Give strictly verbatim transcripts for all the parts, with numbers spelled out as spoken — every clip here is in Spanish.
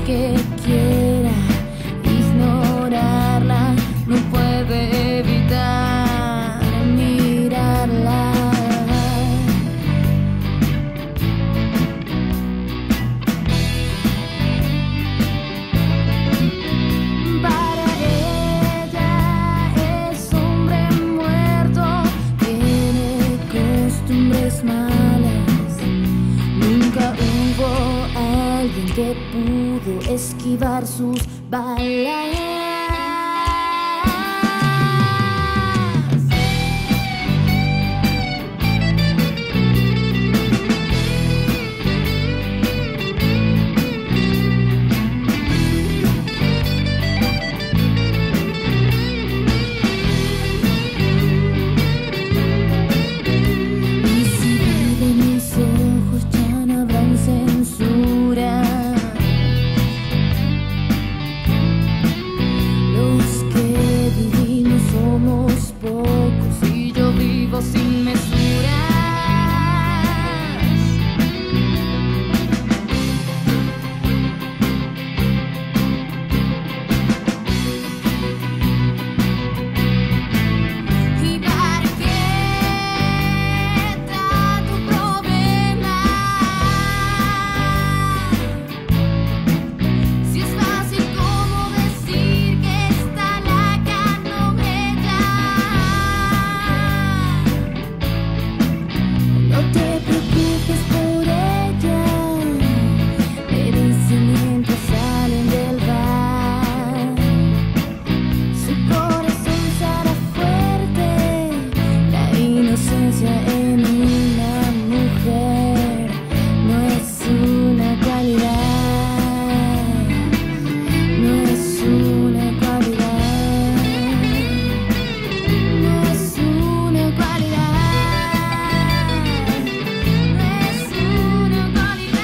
que quiera ignorarla, no puede evitar mirarla. Para ella es hombre muerto, tiene costumbres malas. Nunca hubo alguien que pudo esquivar sus balas. Y si vive mis ojos ya no habrán censura. Los que vivimos somos pocos y yo vivo sin mesuras. ¿Y para qué tanto problema? Si es fácil como decir que está la canovella. No te preocupes por ella, me dice mientras salen del bar. Su corazón será fuerte, la inocencia en una mujer no es una cualidad, no es una cualidad, no es una cualidad, no es una cualidad.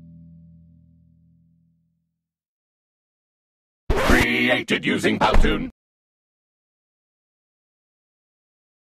Created using Powtoon.